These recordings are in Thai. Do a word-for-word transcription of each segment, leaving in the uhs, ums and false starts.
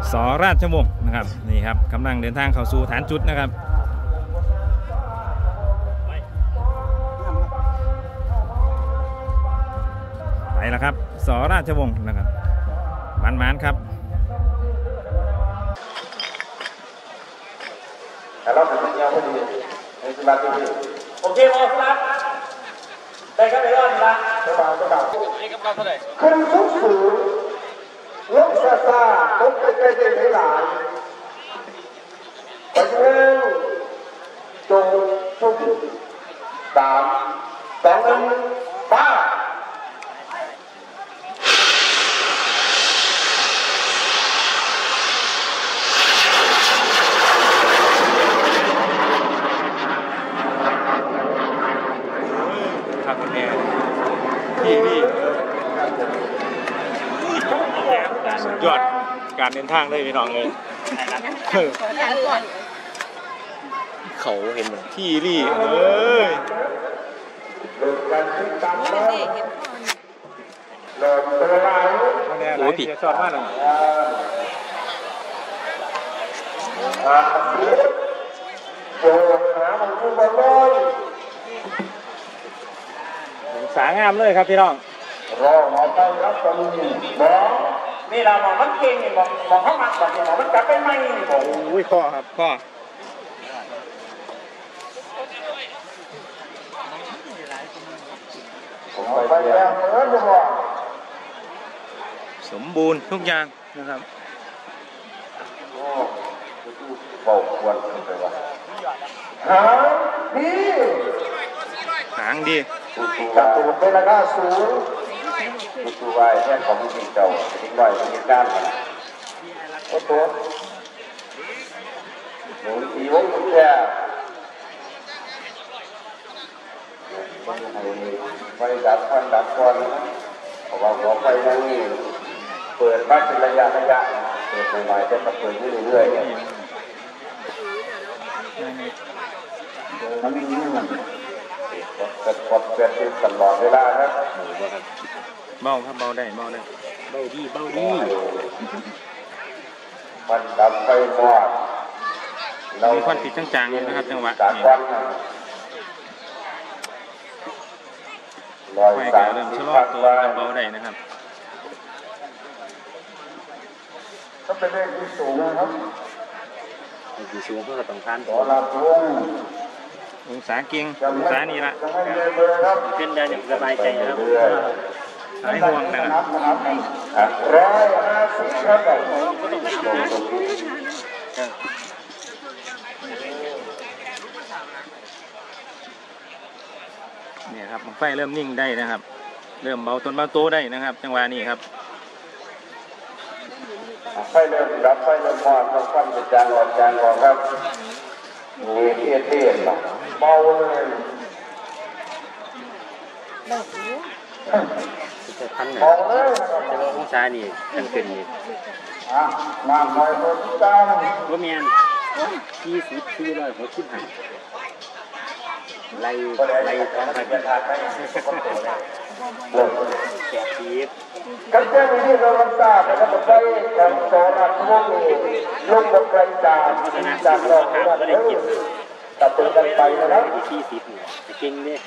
สราชวงศ์นะครับนี่ครับกำลังเดินทางเข้าสู่ฐานจุดนะครับไปแล้วครับสราชวงศ์นะครับมันมันครับเราทำเป็นยาวพอดีในสมาธิโอเคพอครับได้ครับได้แล้วนะกระเป๋ากระเป๋านี่กระเป๋าเท่าไหร่ขึ้นสูงสูงลงซาซาลงใกล้ใกล้ๆหลายๆไปเร็วจงชุ่มสามสองหนึ่งป้าสุดยอดการเดินทางเลยพี่น้องเลยเขาเห็นเหมือนที่รี่เอ้ยโอ้ยผิดชอบมากเลยสางามเลยครับพี่น้องรอหมอไปรับตรงนี้หมอนี่เราหมอมันเก่งนี่หมอหมอเขาหมักแบบนี้หมอมันจับเป็นไม้นี่หมอโอ้ยข้อครับข้อไปแล้วเออหมอสมบูรณ์ทุกอย่างนะครับโอ้เบาควรไปว่าหางดีหางดีจับตัวเป็นราคาสูงดูดูไว้แค่ของจริงเจ้าทิ้งไว้ทิ้งด้านโอ้ตัวหนูตีวงกุญแจไฟดับควันดับควันเพราะว่าหัวไฟนั่นนี่เปิดมาเป็นระยะระยะเปิดใหม่ๆจะเปิดเรื่อยๆเนี่ยมันมีนี่มันกดกดเปลี่ยนเป็นตลอดเวลาครับเบาครับเบาได้เบาได้เบาดีเบาดีมันดับไฟมอดมีควันติดจางๆนะครับจังหวะนี้ไฟก็เริ่มชะลอตัวเบาได้นะครับก็เป็นเลขที่สูงนะครับเลขที่สูงเพื่อต้องการต่อรับวงองศาเก่งองศานี่ละเป็นได้อย่างสบายใจนะครับหายห่วงนะครับร้อยห้าสิบครับเนี่ยครับไฟเริ่มนิ่งได้นะครับเริ่มเบาต้นเบาโตได้นะครับจังหวะนี้ครับไฟเริ่มดับไฟเริ่มมอดต้องฟันจางออกจางออกครับมีเทียเทียนเบาเลยจะพันหนึ่งจะว่าองศานี่ตั้งเป็นนี่น้ำลอยตัวจังว่าเมียนที่สิบที่ร้อยหกสิบห้าไล่ไล่ท้องไปเป็นทางไปแกะทีบกันแค่ที่เราทราบนะครับไปทางโซนนั้นพวกนี้ลงบนไกลจากจากเราไม่ได้กินตัดตัวกันไปนะครับที่สิบเนี่ยจริงเนี่ย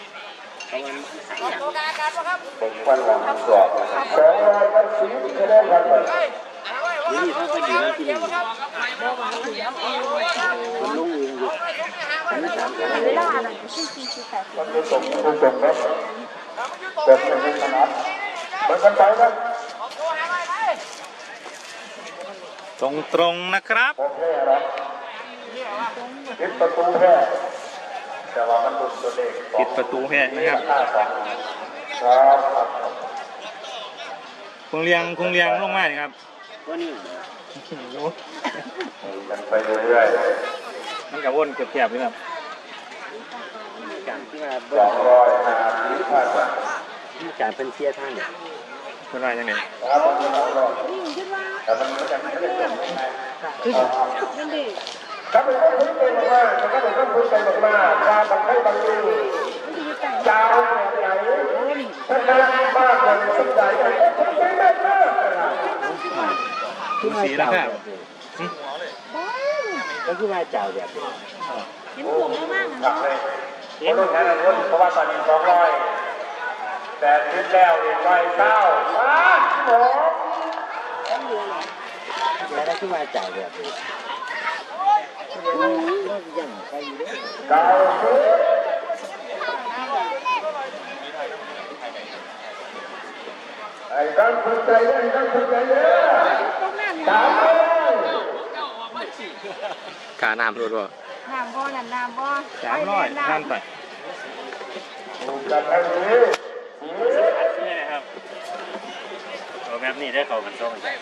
เป็นควันหลังสอบสองร้อยกันสิบคะแนนกันไปนี่ถ้าไปดูที่นี่มันลงเองอยู่เวลาอะไรไม่ใช่ที่ที่แต่มันจะส่งผู้ส่งครับแต่เป็นไม่ถนัดมันกันไปครับตรงตรงนะครับโอเคครับปิดประตูแค่แต่ว่ามันดุตัวเด็กปิดประตูแค่นะครับครับคงเลี้ยงคงเลี้ยงลงมาครับว่านี่มันไปเรื่อยๆมันกับวนเกือบแก็บเลยครับการที่มาสองร้อยห้าสิบพันการเป็นเชียร์ท่านเนี่ยเป็นไรยังไงครับแต่มันไม่ใช่ไม่ได้จบไม่ได้ถ้าเป็นคนพื้นเป็นมากๆถ้าเป็นคนพื้นเป็นมากๆการบังคับบางทีเจ้าแบบไหนถ้าได้มากเลยสุดใจก็ต้องไปได้มากดูสีแล้วครับก็คือว่าเจ้าแบบนี้เห็นผมมากๆกลันะบเลยคนรุ่นนั้นรุ่นเพราะว่าตอนนี้สองร้อยแต่คิดแล้วเรียนร้อยเก้ามาหมอแล้วก็คือว่าเจ้าแบบนี้ยังไปอยู่ด้วยเก้าสิบไอ้ตั้งสนใจเลยไอ้ตั้งสนใจเลยตามเลยกาน้ำรู้ด้วยน้ำบ่อน้ำน้ำบ่อสามร้อยท่านไปดูกันแล้วดีนี่นะครับเอาแบบนี้ได้เขามันส่งใจ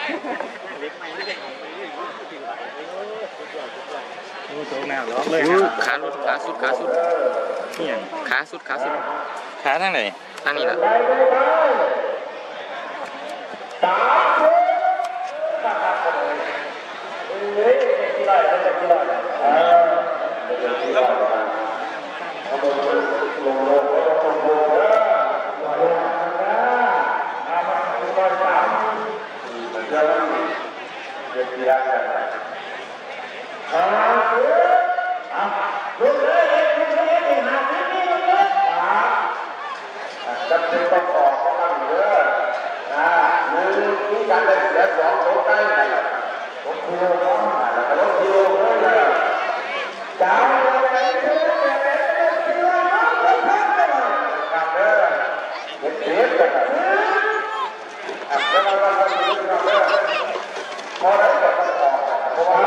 โอ้โหหน้าร้องเลยครับขาสุดขาสุดขาสุดนี่ยังขาสุดขาสุดขาทางไหนทางนี้แหละไปไปไปตามเลยเฮ้ยกี่ร้อยเขาจะกี่ร้อยเออกี่ร้อยเขาบอกว่าลงลงลงลงลงเออลงลงนะมามาร้อยสามเดี๋ยวเดี๋ยวกี่ร้อยกันอ่าเฮ้ยอ่ะลุกเลยลุกเลยไปหาที่นี่ลุกเลยอ่าจับตัวต้องออกก็มั่งเด้ออ่ามือมีการเล่นเสียสองโต๊ะใกล้กันผมคิโลน้องแล้วก็ลดคิโลเลยนะจ้าเลยไปเถอะคิโลน้องไปพักเลยครับเด้อเด็กเด็กกันอ่ะแล้วเราเราเราดูกันเด้อพอได้ก็ต้องออกเพราะว่า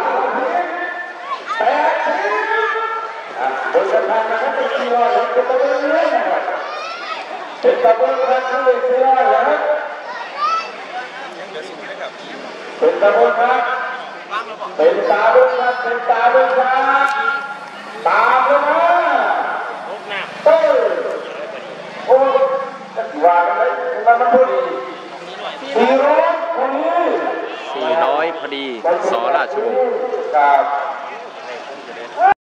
แปดสิบอ่ะโดยการทำนะครับเป็นคิโลแล้วก็ต้องเรื่อยๆนะครับเป็นตะเบิ้งพันธุ์เลยคิโลแล้วเป็นตะเบิ้งครับ เป็นตาด้วยครับเป็นตาด้วยครับตาด้วยนะเต้โอ้ยจะว่ากันเลยมันมันพอดีสี่ร้อยพอดีสี่ร้อยพอดีสอราชวงศ์ครับ